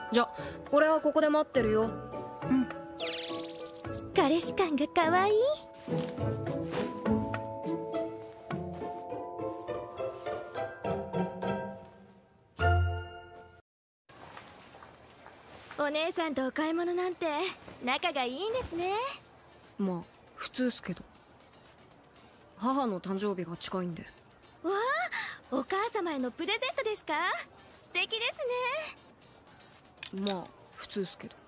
じゃ俺はここで待ってるよ。 うん。彼氏感が可愛い。お姉さんとお買い物なんて仲がいいんですね。 まあ普通っすけど。母の誕生日が近いんで。 わあ、お母様へのプレゼントですか？素敵ですね。 まあ普通っすけど。